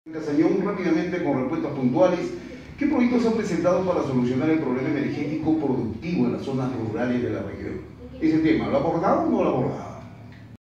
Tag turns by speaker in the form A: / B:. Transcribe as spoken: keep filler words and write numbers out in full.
A: Casañón, rápidamente con respuestas puntuales, ¿qué proyectos se han presentado para solucionar el problema energético productivo en las zonas rurales de la región? Ese tema, ¿lo ha abordado o no lo ha abordado?